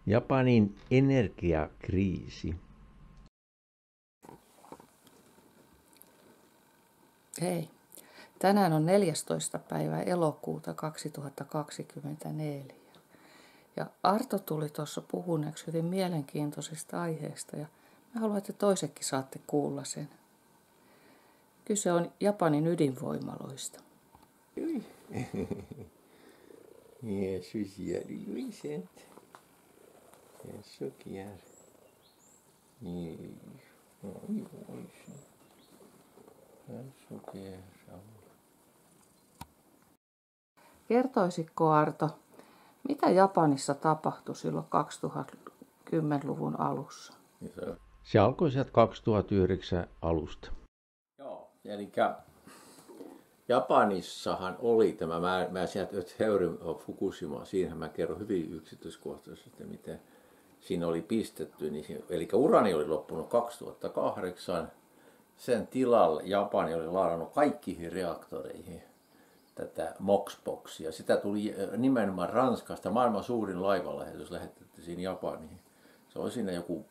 Japanin energiakriisi. Hei, tänään on 14. päivä elokuuta 2024. Ja Arto tuli tuossa puhuneeksi hyvin mielenkiintoisesta aiheesta ja mä haluan, että toisetkin saatte kuulla sen. Kyse on Japanin ydinvoimaloista. Jesus järjisen. Jesus järjisen. Kertoisitko Arto, mitä Japanissa tapahtui silloin 2010-luvun alussa? Se alkoi sieltä 2009 alusta. Joo, eli Japanissahan oli tämä, mä sieltä Heury Fukushima, siinähän mä kerron hyvin yksityiskohtaisesti, miten siinä oli pistetty. Eli urani oli loppunut 2008, sen tilalle Japani oli laadannut kaikkiin reaktoreihin tätä MOX-boksia. Sitä tuli nimenomaan Ranskasta, maailman suurin laivalähetys lähetettiin Japaniin. Se oli siinä joku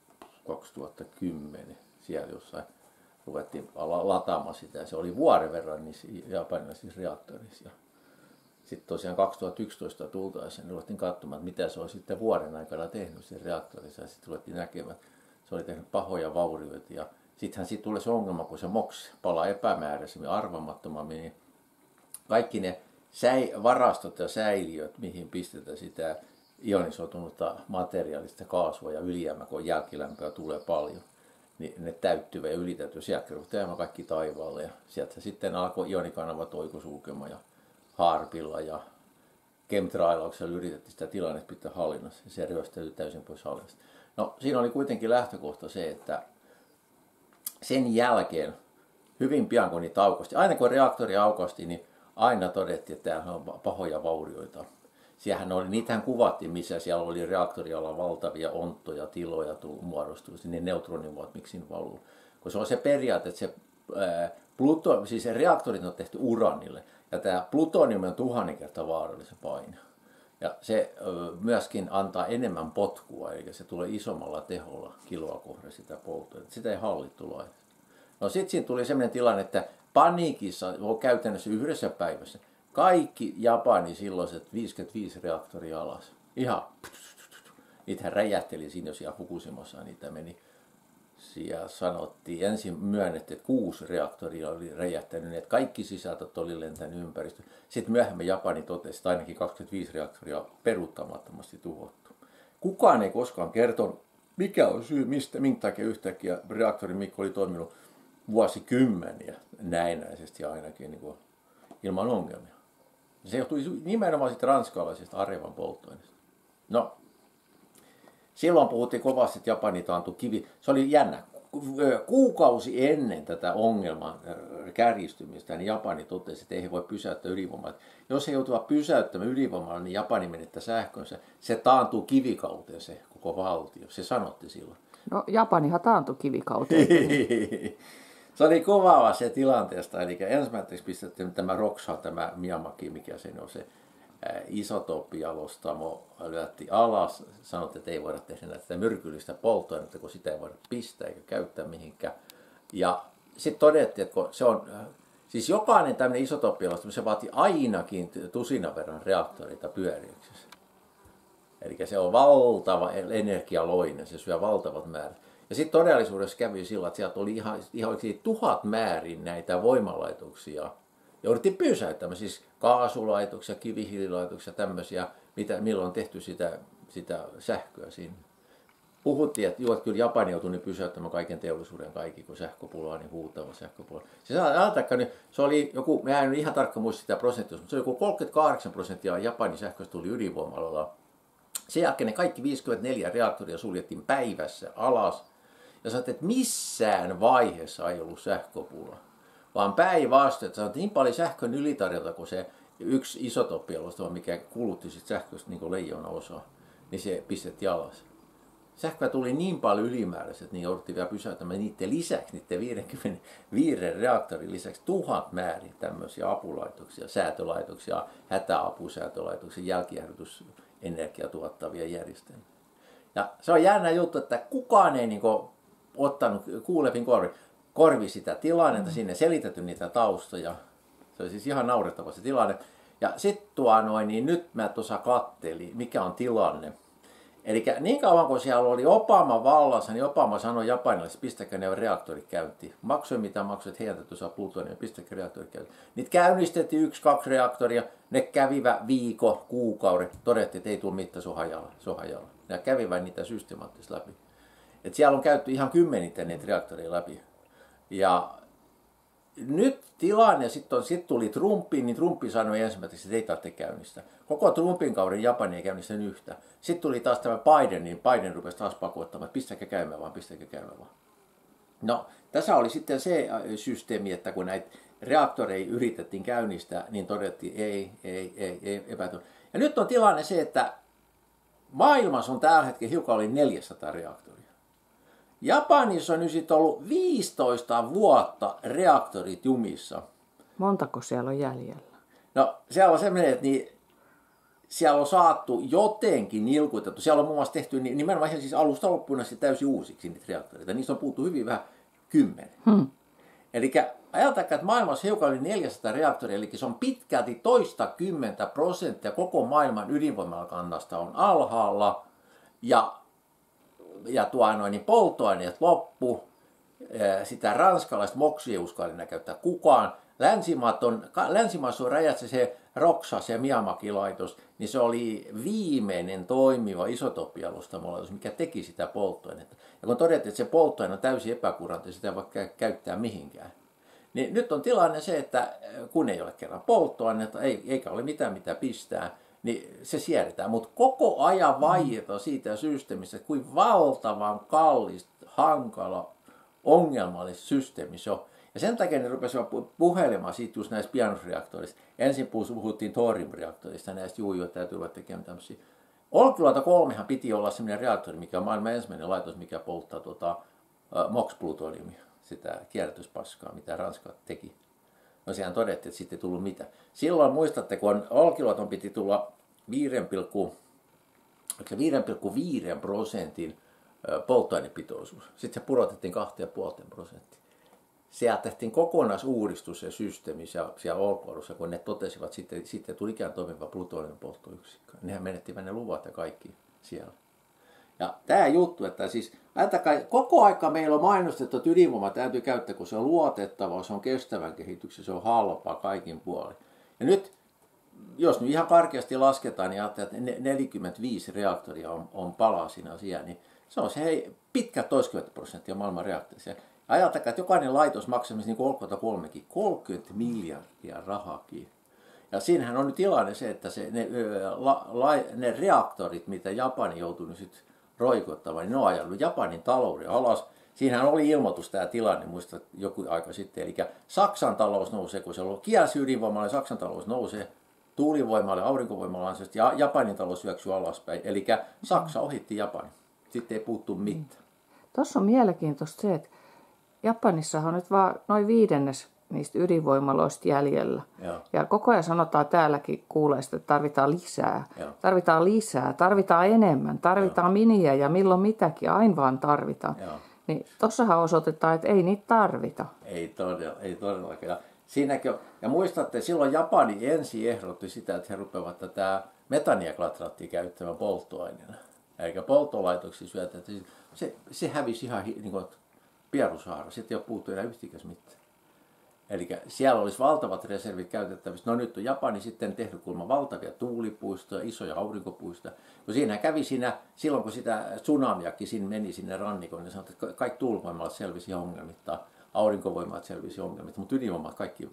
2010 siellä jossain. Ruvettiin lataamaan sitä. Se oli vuoden verran niissä japanilaisissa reaktorissa. Sitten tosiaan 2011 tultaessa niin ruvettiin katsomaan, mitä se oli sitten vuoden aikana tehnyt siinä reaktorissa. Ja sitten ruvettiin näkemään, että se oli tehnyt pahoja vaurioita. Ja sittenhän siitä tulee se ongelma, kun se MOX palaa epämääräisemmin, arvaamattomammin. Niin kaikki ne varastot ja säiliöt, mihin pistetään sitä ionisoitunutta materiaalista kaasua ja ylijäämä, kun jälkilämpöä tulee paljon, niin ne täyttyvät ja ylitäytyy. Sieltä ruvetaan kaikki taivaalle ja sieltä sitten alkoi ionikanavat oikosulkemaan ja Harpilla ja chemtrailauksella yritettiin sitä tilannetta pitää hallinnassa ja se ryöstäytyi täysin pois hallinnasta. No siinä oli kuitenkin lähtökohta se, että sen jälkeen hyvin pian kun niitä aukasti, aina kun reaktori aukasti, niin aina todettiin, että täällä on pahoja vaurioita. Siellähän oli, niitähän kuvattiin, missä siellä oli reaktorialla valtavia onttoja, tiloja muodostuisi, niin neutronivuot, miksi ne valuu. Kun se on se periaate, että siis se reaktorit on tehty uranille, ja tämä plutonium on 1000 kertaa vaarallisen paine. Ja se myöskin antaa enemmän potkua, eli se tulee isommalla teholla kiloa kohden sitä polttoa. Sitä ei hallittu laittaa. No sitten siinä tuli sellainen tilanne, että paniikissa on käytännössä yhdessä päivässä kaikki Japanin silloiset 55 reaktoria alas. Ihan, niitähän räjähteli siinä, jos ihan Fukushimassa niitä meni. Siellä sanottiin, ensin myönnettiin, että 6 reaktoria oli räjähtänyt, että kaikki sisältöt oli lentänyt ympäristöön. Sitten myöhemmin Japani totesi, että ainakin 25 reaktoria peruuttamattomasti tuhottu. Kukaan ei koskaan kertonut, mikä on syy, minkä takia yhtäkkiä reaktori Mikko oli toiminut vuosikymmeniä näennäisesti ainakin niin kuin, ilman ongelmia. Se johtui nimenomaan sitten ranskalaisesta Arevan polttoaineesta. No, silloin puhuttiin kovasti, että Japani taantui kivi. Se oli jännä. Kuukausi ennen tätä ongelman kärjistymistä, niin Japani totesi, että ei he voi pysäyttää ydinvoimaa. Jos he joutuvat pysäyttämään ydinvoimaa, niin Japani menettää sähkönsä. Se taantuu kivikauteen se koko valtio. Se sanotti silloin. No, Japanihan taantui kivikauteen. Se oli kovaava se tilanteesta, eli ensimmäiseksi pistettiin tämä Roksha, tämä Miyamaki, mikä se on se isotooppijalostamo, lyötti alas, sanottiin, että ei voida tehdä näitä myrkyllistä polttoainetta, kun sitä ei voida pistää eikä käyttää mihinkään. Ja sitten todettiin, että kun se on, siis jokainen tämmöinen isotooppijalostamo, se vaatii ainakin tusinan verran reaktoreita pyöriäksessä. Eli se on valtava energialoinen, se syö valtavat määrät. Ja sitten todellisuudessa kävi sillä, että sieltä oli ihan 1000 määrin näitä voimalaitoksia. Jouduttiin pysäyttämään siis kaasulaitoksia, kivihiililaitoksia, tämmöisiä, milloin on tehty sitä sähköä siinä. Puhuttiin, että kyllä Japani joutui niin pysäyttämään kaiken teollisuuden kaikki, kun sähköpula on niin huutava sähköpula. Se oli joku, mä en ihan tarkkaan muista sitä prosenttia, mutta se oli joku 38% Japanin sähköstä tuli ydinvoimalla. Sen jälkeen ne kaikki 54 reaktoria suljettiin päivässä alas. Ja sanoit, että missään vaiheessa ei ollut sähköpula, vaan päinvastoin, että sanoit, niin paljon sähkön ylitarjonta, kun se yksi isotooppialustama, mikä kulutti sit sähköstä niin leijona osaa, niin se pistettiin alas. Sähköä tuli niin paljon ylimääräistä, että niin jouduttiin vielä pysäyttämään niiden lisäksi, niiden 55 reaktorin lisäksi 1000 määrin tämmöisiä apulaitoksia, säätölaitoksia, hätäapusäätölaitoksia, jälkijähdytysenergiaa tuottavia järjestelmiä. Ja se on jännä juttu, että kukaan ei niin kuin ottanut kuulevin korvi sitä tilannetta, sinne selitetty niitä taustoja. Se oli siis ihan naurettava se tilanne. Ja sitten niin nyt mä tuossa kattelin, mikä on tilanne. Eli niin kauan kun siellä oli Obama vallassa, niin Obama sanoi japanilaisille, pistäkää ne reaktorit käyntiin. Maksoi mitä maksoi, että heidän täytyy saa plutonia, pistäkää reaktorit käyntiin. Niitä käynnistettiin 1-2 reaktoria, ne kävivät viikon, kuukauden, todettiin, että ei tule mitään, se on hajalla. Ne kävivät niitä systemaattisesti läpi. Et siellä on käyty ihan kymmenitten niitä reaktoreja läpi. Ja nyt tilanne, sitten tuli Trumpi, niin Trumpi sanoi ensimmäiseksi, että ei tarvitse käynnistää. Koko Trumpin kauden Japani ei käynnistänyt yhtä. Sitten tuli taas tämä Biden, niin Biden rupesi taas pakottamaan, että pistäkää käymään vaan. No, tässä oli sitten se systeemi, että kun näitä reaktoreja yritettiin käynnistää, niin todettiin ei epätön. Ja nyt on tilanne se, että maailmassa on tällä hetkellä hiukan oli 400 reaktoria. Japanissa on nyt sitten ollut 15 vuotta reaktorit jumissa. Montako siellä on jäljellä? No siellä on semmoinen, että siellä on saatu jotenkin nilkutettu. Siellä on muun muassa tehty nimenomaan siis alusta loppuun asti täysin uusiksi niitä reaktoreita. Niistä on puhuttu hyvin vähän 10. Eli ajatelkaa, että maailmassa hiukan yli 400 reaktoria, eli se on pitkälti 20% koko maailman ydinvoimalakannasta on alhaalla. Ja niin polttoaineet loppu, sitä ranskalaista moksia ei uskalla käyttää kukaan. Länsimaassa on räjähtää se Roxa, se Miyamaki-laitos, niin se oli viimeinen toimiva isotooppialustamolaitos, mikä teki sitä polttoainetta. Ja kun todettiin, että se polttoaine on täysin epäkurantti, sitä ei voi käyttää mihinkään. Niin nyt on tilanne se, että kun ei ole kerran polttoainetta, eikä ole mitään mitä pistää, niin se siedetään. Mutta koko ajan vaietaan siitä systeemistä, että kuin valtavan kallis, hankala, ongelmallista systeemi se on. Ja sen takia ne rupesivat puhelemaan siitä just näistä pianosreaktorista. Ensin puhuttiin thorium-reaktorista, näistä joita täytyy olla tekemään tämmöisiä. Olkiluoto 3 piti olla sellainen reaktori, mikä on maailman ensimmäinen laitos, mikä polttaa MOX-plutoniumia, sitä kierrätyspaskaa, mitä Ranska teki. No sehän todettiin, että sitten ei tullut mitään. Silloin muistatte, kun Olkiluoton piti tulla 5,5% polttoainepitoisuus. Sitten se pudotettiin 2,5%. Siellä tehtiin kokonaisuudistus ja systeemi siellä Olkiluodossa, kun ne totesivat, sitten tuli ikään toimiva plutoniumin polttoyksikkö. Nehän menettivät ne luvat ja kaikki siellä. Ja tämä juttu, että siis koko aika meillä on mainostettu, että ydinvoima täytyy käyttää, kun se on luotettava, se on kestävän kehityksen, se on halpaa kaikin puolin. Ja nyt, jos nyt ihan karkeasti lasketaan, niin ajattelee, että 45 reaktoria on palasina siellä, niin se on se pitkä 20% maailman reaktorissa. Ajatelkaa, että jokainen laitos maksaa niin kuin Olkiluoto 3kin 30 miljardia rahakin. Ja siinähän on nyt tilanne se, että ne reaktorit, mitä Japani joutuu nyt sitten roikottamaan, niin ne on ajanut Japanin talouden alas. Siinähän oli ilmoitus tämä tilanne, muista joku aika sitten. Eli Saksan talous nousee, kun se on kielsi ydinvoimalle, Saksan talous nousee, tuulivoimalle, aurinkovoimalle ansiosta, ja Japanin talous syöksyy alaspäin. Eli Saksa ohitti Japani. Sitten ei puuttu mitään. Tuossa on mielenkiintoista se, että Japanissahan on nyt vaan noin 1/5 niistä ydinvoimaloista jäljellä. Joo. Ja koko ajan sanotaan täälläkin kuulee, että tarvitaan lisää. Joo. Tarvitaan enemmän, tarvitaan miniä ja milloin mitäkin, aina vaan tarvitaan. Joo. Niin tossahan osoitetaan, että ei niitä tarvita. Ei todellakaan. Siinäkin ja muistatte, silloin Japani ensin ehdotti sitä, että he rupeavat tätä metaniaklatraattia käyttämään polttoaineena. Eikä polttolaitoksia syötä. Se hävisi ihan niin kuin Pierusaara. Sitten ei ole puhuttu enää yhtikäs mitään. Eli siellä olisi valtavat reservit käytettävissä. No nyt on Japani sitten tehnyt kulma valtavia tuulipuistoja, isoja aurinkopuistoja. Kun siinä kävi silloin kun sitä tsunamiakin meni sinne rannikoon, niin sanottiin, että kaikki tuulivoimalat selvisi ongelmitta, aurinkovoimalat selvisi ongelmitta, mutta ydinvoimalat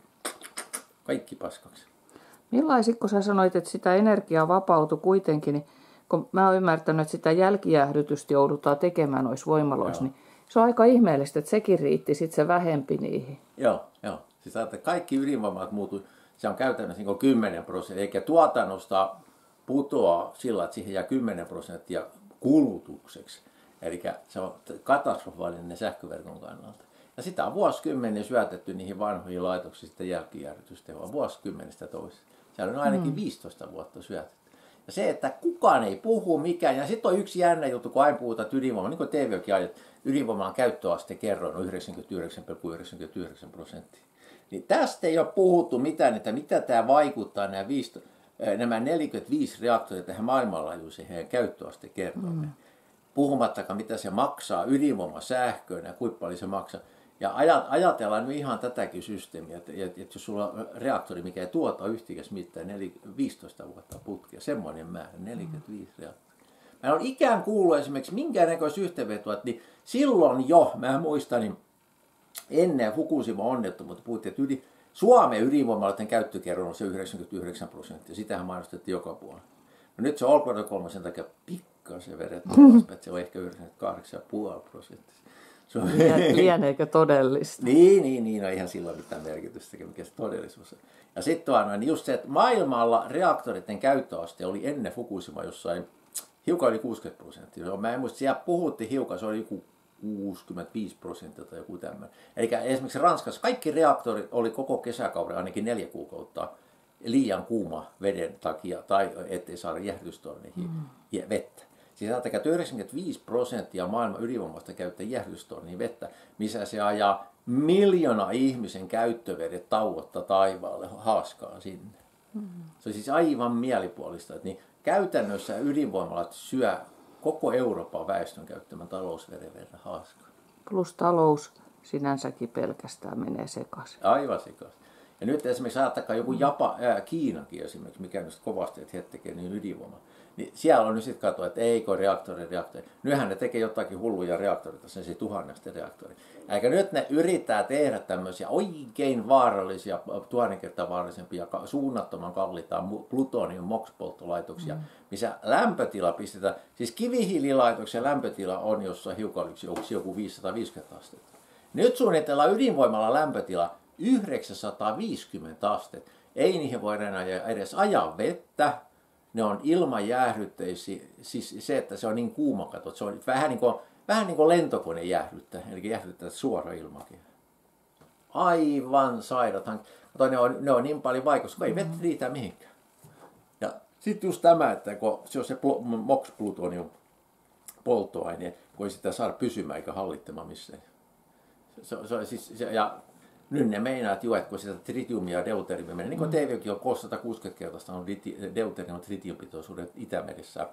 kaikki paskaksi. Millaisin, kun sä sanoit, että sitä energiaa vapautui kuitenkin, niin kun mä oon ymmärtänyt, että sitä jälkijäähdytystä joudutaan tekemään noissa voimaloissa, niin se on aika ihmeellistä, että sekin riitti sitten se vähempi niihin. Joo. Siis että kaikki ydinvoimalat muuttui, se on käytännössä niin 10%, eikä tuotannosta putoa sillä, että siihen jää 10% kulutukseksi. Eli se on katastrofaalinen sähköverkon kannalta. Ja sitä on vuosikymmeniä syötetty niihin vanhoihin laitoksiin sitten jälkijäähdytystehoa vuosikymmenistä toisesta. Siellä on ainakin 15 vuotta syötetty. Ja se, että kukaan ei puhu mikään. Ja sitten on yksi jännä juttu, kun aina puhutaan ydinvoimaa, niin kuin TV:kin ajat, ydinvoiman käyttöaste kerroin on 99,99%. Niin tästä ei ole puhuttu mitään, että mitä tämä vaikuttaa nämä 45 reaktoria tähän maailmanlaajuiseen käyttöastekertoimeen. Puhumattakaan, mitä se maksaa ydinvoimasähköön ja kuinka paljon se maksaa. Ja ajatellaan nyt ihan tätäkin systeemiä, että jos sulla on reaktori, mikä ei tuota yhtikäs mitään 15 vuotta putkea, semmoinen määrä, 45 reaktoria. Mä olen ikään kuullut esimerkiksi minkäännäköistä yhteenvetoa, niin silloin jo, mä muistan, niin ennen Fukushima-onnettomuutta puhuttiin, että Suomen ydinvoimaloiden käyttökerroin on se 99%, sitähän mainostettiin joka puolella. No nyt se on Olkiluoto 3 sen takia pikkasen vedetty alaspäin, että se on ehkä 98,5%. Lieneekö todellista? Niin, no eihän silloin mitään merkitystä, mikä se todellisuus on. Ja sitten niin just se, että maailmalla reaktoreiden käyttöaste oli ennen Fukushima jossain hiukan yli 60%. Mä en muista, siellä puhuttiin hiukan, se oli joku 65% tai joku tämmöinen. Eli esimerkiksi Ranskassa kaikki reaktorit oli koko kesäkauden ainakin 4 kuukautta liian kuuma veden takia tai ettei saada jäähdytystorniin vettä. Siis ajatelkaa, että 95% maailman ydinvoimasta käyttää jäähdytystorniin vettä, missä se ajaa 1 miljoona ihmisen käyttövedet tauotta taivaalle haaskaa sinne. Se on siis aivan mielipuolista, että niin käytännössä ydinvoimalat syö koko Euroopan väestön käyttämän talousveden verran haaskaa. Plus talous sinänsäkin pelkästään menee sekaisin. Aivan sekaisin. Ja nyt esimerkiksi ajatelkaa joku Kiinakin esimerkiksi, mikä nyt kovasti, että he tekee niin ydinvoimaa. Niin siellä on nyt sitten katsoa, että eikö reaktori. Nythän ne tekee jotakin hulluja reaktoreita, se 1000 reaktori. Eikä nyt ne yrittää tehdä tämmöisiä oikein vaarallisia, 1000 kertaa vaarallisempia, suunnattoman kalliita plutonium MOX-polttolaitoksia, missä lämpötila pistetään. Siis kivihiililaitoksen lämpötila on jossain hiukan joku 550 astetta. Nyt suunnitellaan ydinvoimalla lämpötila 950 astetta. Ei niihin voida enää edes ajaa vettä. Ne on ilmajäähdytteisiä, siis se, että se on niin kuuma, kato, se on vähän niin kuin lentokone jäähdyttää, eli jäähdyttää suora ilmakehä. Aivan sairaat. Ne on niin paljon vaikeuksia, kun ei vettä riitä mihinkään. Ja sitten just tämä, että kun se on se MOX-plutonium polttoaine, kun ei sitä saada pysymään eikä hallittamaan missään. Ja nyt ne meinaa, että kun sitä tritiumia ja deuteriumia menee, niin kuin TV:kin on 160-kertaista on deuterium tritiumpitoisuudet Itämeressä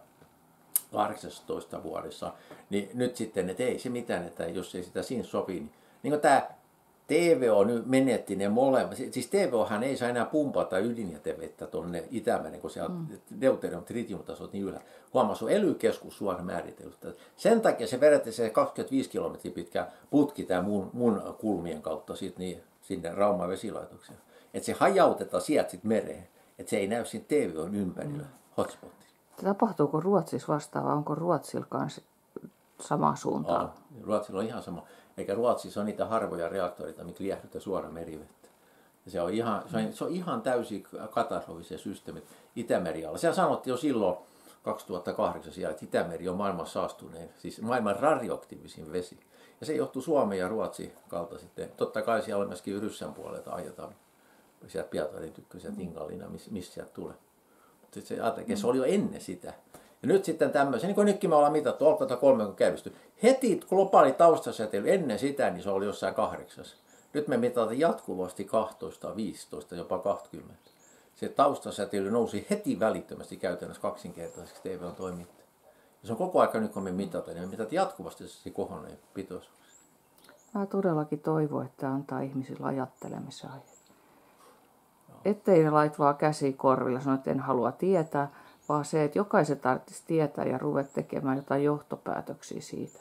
18 vuodessa, niin nyt sitten, että ei se mitään, että jos ei sitä siinä sopi, niin kuin tämä TVO nyt menetti ne molemmat, siis TVOhan ei saa enää pumpata ydinjätevettä tuonne Itämeren, kun siellä deuterium tritiumtasot niin ylhäällä. Huomaa, on ELY-keskus suoraan määritellyt. Sen takia se vedettiin se 25 kilometriä pitkä putki tämä mun kulmien kautta niin sinne Rauman vesilaitokseen. Että se hajautetaan sieltä sitten mereen, että se ei näy siinä TVOn ympärillä hotspotissa. Tapahtuuko Ruotsissa vastaava? Onko Ruotsilla kanssa sama suuntaan? Ruotsilla on ihan sama. Eikä Ruotsissa on niitä harvoja reaktoreita, mikä jäähdyttää suoraan merivettä. Ja se on ihan täysin katastrofisia systeemit Itämerialla. Siellä sanottiin jo silloin 2008 siellä, että Itämeri on maailman saastunein, siis maailman radioaktiivisin vesi. Ja se johtuu Suomen ja Ruotsin kautta sitten. Totta kai siellä myöskin Ryssän puolelta ajetaan sieltä Pietarin tykkö, sieltä Ingalina, missä sieltä tulee. Mutta se oli jo ennen sitä. Ja nyt sitten tämmöisen, niin kuin nytkin me ollaan mitattu, Olkiluoto 3 kun käynnisty. Heti globaali taustasäteily ennen sitä, niin se oli jossain 8. Nyt me mitataan jatkuvasti 12, 15, jopa 20. Se taustasäteily nousi heti välittömästi käytännössä kaksinkertaiseksi TV:n toimintaa. Ja se on koko ajan nyt kun me mitataan, niin me mitataan jatkuvasti se kohonneen pitoisuus. Mä todellakin toivon, että antaa ihmisille ajattelemisen aiheita. Ettei ne lait vaan käsi korvilla, sano, että en halua tietää, vaan se, että jokaisen tarvitsisi tietää ja ruveta tekemään jotain johtopäätöksiä siitä.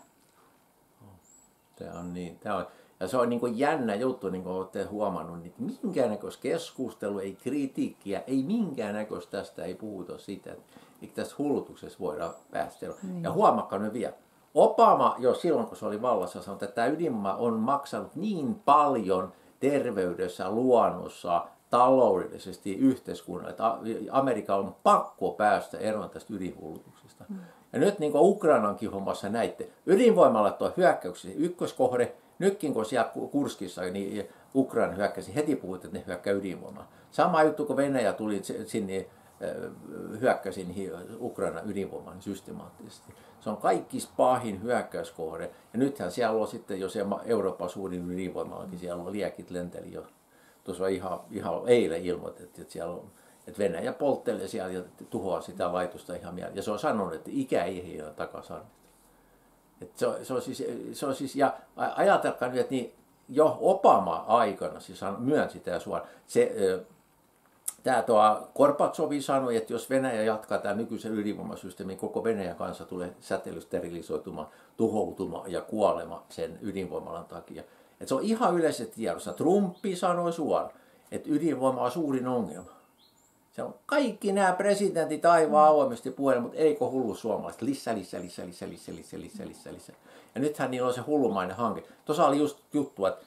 Tämä on niin. Ja se on niin kuin jännä juttu, niin kuin olette huomannut, niin minkäännäköistä keskustelua, ei kritiikkiä, ei minkäännäköistä tästä, ei puhuta siitä, että tässä hullutuksessa voidaan päästellä. Niin. Ja huomakkaa nyt vielä. Obama jo silloin, kun se oli vallassa, sanoi, että tämä ydinvoima on maksanut niin paljon terveydessä, luonnossa, taloudellisesti, yhteiskunnalle, että Amerikan on pakko päästä eroon tästä ydinhullutuksesta. Ja nyt niin kuin Ukrainankin hommassa näitte, ydinvoimalat on hyökkäyksiä ykköskohde. Nytkin kun siellä Kurskissa niin Ukraina hyökkäsi, heti puhuttiin, että ne hyökkää ydinvoimaa. Sama juttu, kun Venäjä tuli sinne hyökkäsi niihin Ukrainan ydinvoimaan systemaattisesti. Se on kaikki pahin hyökkäyskohde. Ja nythän siellä on sitten jo se Euroopan suurin ydinvoimalakin, siellä on liekit lenteli jo. Tuossa ihan eilen ilmoitettiin, että siellä on, että Venäjä polttelee siellä ja tuhoaa sitä laitosta ihan mieleen. Ja se on sanonut, että ikä ei ole takaisin. Se on siis, ja ajatelkaa nyt, että niin jo Obama-aikana siis myönsi tämä suoraan. Tämä Gorbatsovi sanoi, että jos Venäjä jatkaa tämän nykyisen ydinvoimasysteemin, koko Venäjän kansa tulee säteilysterilisoitumaan, tuhoutumaan ja kuolema sen ydinvoimalan takia. Että se on ihan yleisesti tiedossa. Trumpi sanoi suoraan, että ydinvoima on suurin ongelma. Se on kaikki nämä presidentit aivan avoimesti puheella, mutta eikö hullu suomalaiset? Lisää. Ja nythän niillä on se hullumainen hanke. Tuossa oli just juttu, että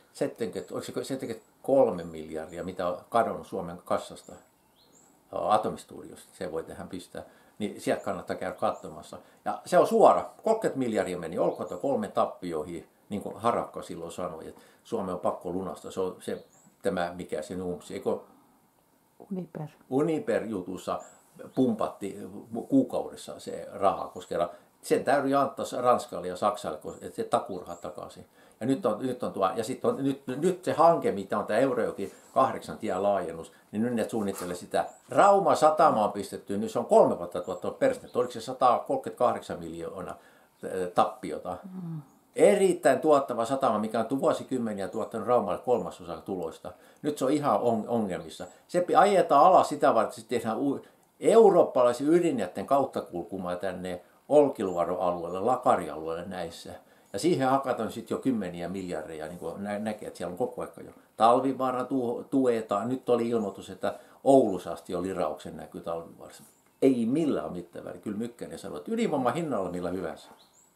73 miljardia, mitä on kadonnut Suomen kassasta Atomistudiosta, se voi tähän pistää, niin sieltä kannattaa käydä katsomassa. Ja se on suora, 30 miljardia meni, olkoon 3 tappioihin, niin kuin Harakka silloin sanoi, että Suomen on pakko lunastaa. Se on tämä, mikä se nuumsi, eikö? Uniper-jutussa pumpatti kuukaudessa se raha, koska sen täytyy antaa Ranskalle ja Saksalle, että se takurha takaisin. Ja nyt se hanke, mitä on tämä Eurajoki 8 tien laajennus, niin nyt ne suunnittelee sitä. Rauma satama on pistetty, niin se on 3 vuotta tuottaa perstetty. Oliko se 138 miljoonaa tappiota? Erittäin tuottava satama, mikä on vuosikymmeniä tuottanut Raumalle 1/3 tuloista. Nyt se on ihan ongelmissa. Se ajetaan alas sitä varten, että tehdään eurooppalaisen ydinjätteen kauttakulkumaa tänne Olkiluoto-alueelle, Lakari-alueelle näissä. Ja siihen hakataan sitten jo kymmeniä miljardeja, niin kuin näkee, että siellä on koko ajan jo. Talvivaara tuetaan. Nyt oli ilmoitus, että Oulussa asti oli lirauksen näkyy Talvivaarassa. Ei millään mitään väliä. Kyllä Mykkänen sanoi, että ydinvoima hinnalla millä hyvänsä.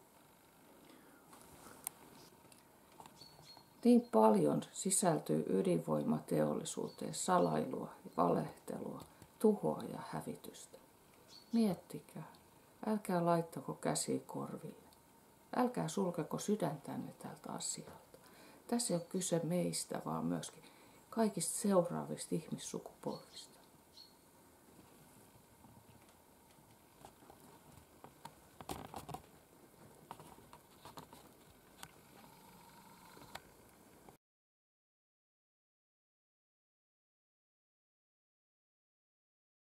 Niin paljon sisältyy ydinvoimateollisuuteen salailua, valehtelua, tuhoa ja hävitystä. Miettikää, älkää laittako käsiä korville. Älkää sulkeko sydäntänne tältä asialta. Tässä ei ole kyse meistä, vaan myöskin kaikista seuraavista ihmissukupolvista.